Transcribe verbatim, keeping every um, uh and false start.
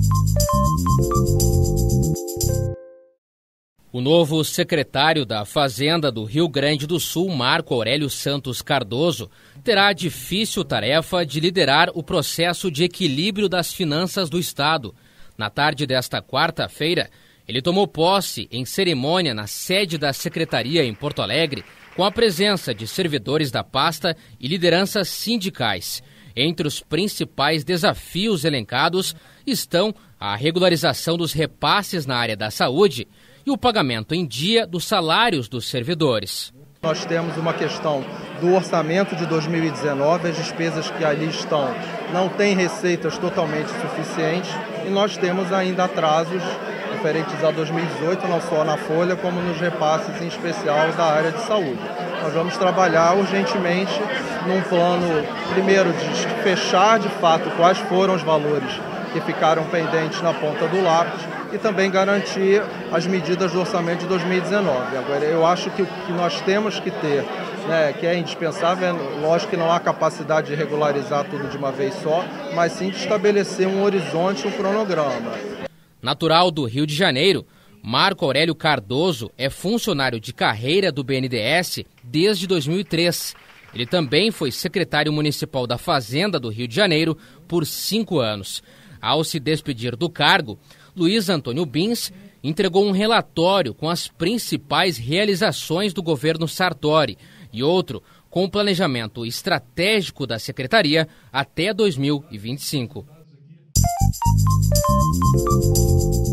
O novo secretário da Fazenda do Rio Grande do Sul, Marco Aurélio Santos Cardoso, terá a difícil tarefa de liderar o processo de equilíbrio das finanças do Estado. Na tarde desta quarta-feira, ele tomou posse em cerimônia na sede da Secretaria em Porto Alegre, com a presença de servidores da pasta e lideranças sindicais. Entre os principais desafios elencados estão a regularização dos repasses na área da saúde e o pagamento em dia dos salários dos servidores. Nós temos uma questão do orçamento de dois mil e dezenove, as despesas que ali estão não têm receitas totalmente suficientes e nós temos ainda atrasos referentes a dois mil e dezoito, não só na folha, como nos repasses, em especial da área de saúde. Nós vamos trabalhar urgentemente num plano, primeiro, de fechar de fato quais foram os valores que ficaram pendentes na ponta do lápis e também garantir as medidas do orçamento de dois mil e dezenove. Agora, eu acho que o que nós temos que ter, né, que é indispensável, é, lógico que não há capacidade de regularizar tudo de uma vez só, mas sim de estabelecer um horizonte, um cronograma. Natural do Rio de Janeiro, Marco Aurélio Cardoso é funcionário de carreira do B N D E S desde dois mil e três. Ele também foi secretário municipal da Fazenda do Rio de Janeiro por cinco anos. Ao se despedir do cargo, Luiz Antônio Bins entregou um relatório com as principais realizações do governo Sartori e outro com o planejamento estratégico da secretaria até dois mil e vinte e cinco.